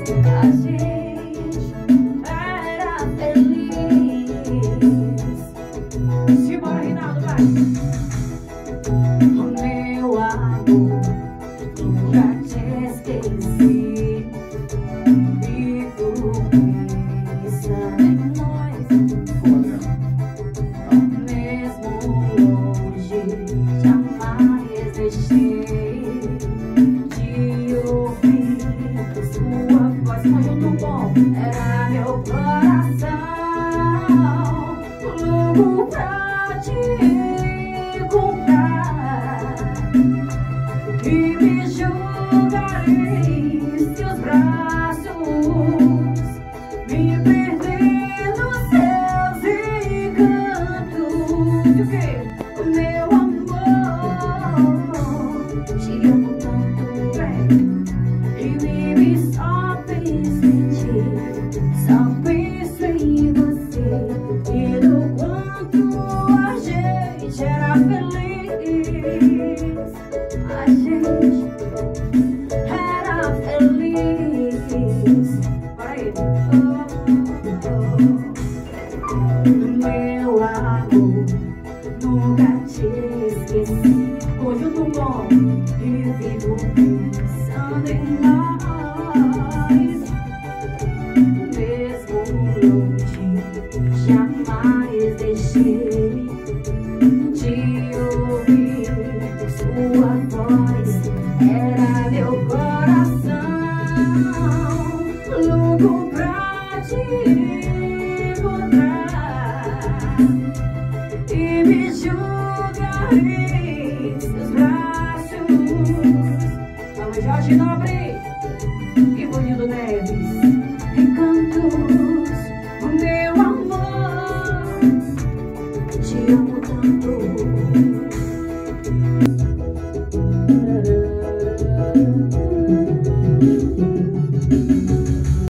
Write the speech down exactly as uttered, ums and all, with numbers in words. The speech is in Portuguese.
A gente era feliz. Simbora, Rinaldo, vai. O meu amor, nunca te esqueci. Vivo pensando em nós. Mesmo longe, jamais deixei de ouvir sua voz. Conjunto bom, era meu coração louco pra te encontrar e me jogarei em seus braços, me perder nos seus encantos. E o quê? Meu amor, te amo tanto bem e vive só penso em ti, só penso em você e do quanto a gente era feliz. A gente era feliz. Bora aí. Oh, oh, oh. Meu amor, nunca te esqueci. Conjunto bom e vivo pensando em nós. Mesmo longe, jamais deixei de ouvir sua voz. Era meu coração louco pra te encontrar e me jogarei em seus braços. Fala, Jorge Nobre e Studio Neves. Encantos, o meu amor, te amo tanto.